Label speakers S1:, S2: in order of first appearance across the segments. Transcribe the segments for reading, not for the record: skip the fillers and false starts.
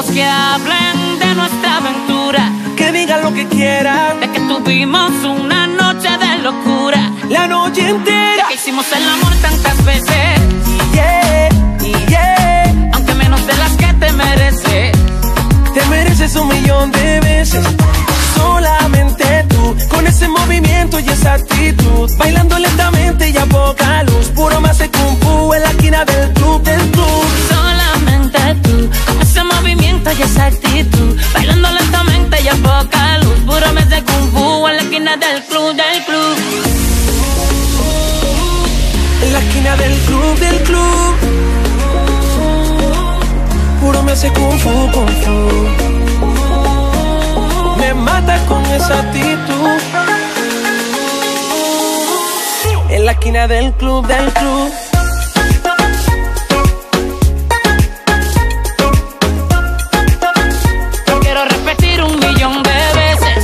S1: Dejemos que hablen de nuestra aventura,
S2: que digan lo que quieran,
S1: de que tuvimos una noche de locura,
S2: la noche entera,
S1: que hicimos el amor tantas veces,
S2: yeah, yeah.
S1: aunque menos de las que te mereces.
S2: Te mereces 1.000.000 de veces. Solamente tú, con ese movimiento y esa actitud, bailando lentamente y a poca luz, puro más de kung fu en la esquina del club, del club.
S1: Solamente tú, con ese movimiento y esa actitud, bailando lentamente y a poca luz, puro mes de kung fu en la esquina del club, del club.
S2: En la esquina del club, del club, puro me hace kung fu, kung fu. Me mata con esa actitud. En la esquina del club, del club.
S1: Quiero repetir 1.000.000 de veces.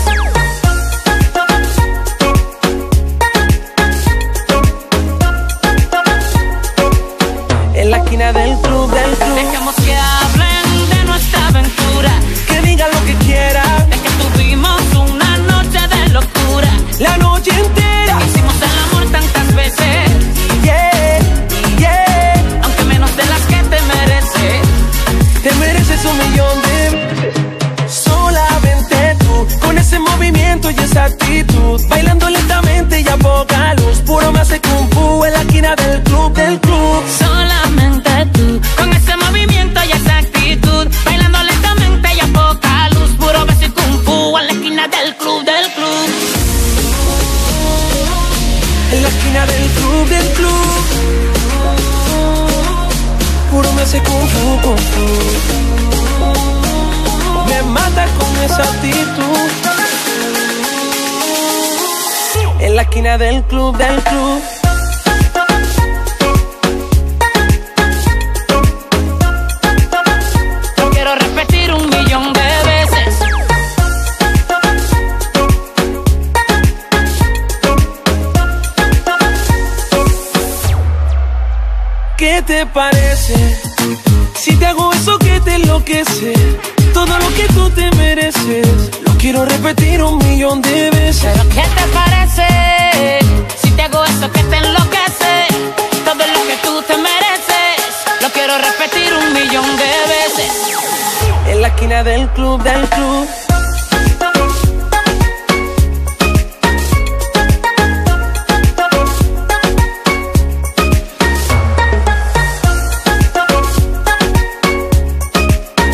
S2: En la esquina del club, del club.
S1: Dejemos que hablen de nuestra aventura,
S2: que digan lo que quieran,
S1: de que tuvimos una noche de locura,
S2: la noche entera,
S1: que hicimos el amor tantas veces,
S2: yeah, yeah.
S1: aunque menos de las que te mereces.
S2: Te mereces 1.000.000 de veces. Solamente tú, con ese movimiento y esa actitud, bailando lentamente y a poca luz, puro más de kung fu en la esquina del club, del club.
S1: Solamente tú, con ese movimiento y esa actitud, bailando lentamente y a poca luz, puro beso y kung fu en la esquina del club, del club.
S2: En la esquina del club, del club, puro me hace kung fu, kung fu. Me mata con esa actitud. En la esquina del club, del club.
S1: Quiero repetir 1.000.000 de veces.
S2: ¿Qué te parece si te hago eso que te enloquece? Todo lo que tú te mereces, lo quiero repetir 1.000.000 de veces.
S1: ¿Pero qué te parece si te hago eso que te enloquece? Todo lo que tú te mereces, lo quiero repetir 1.000.000 de veces.
S2: En la esquina del club, del club.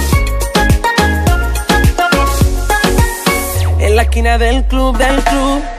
S2: En la esquina del club, del club.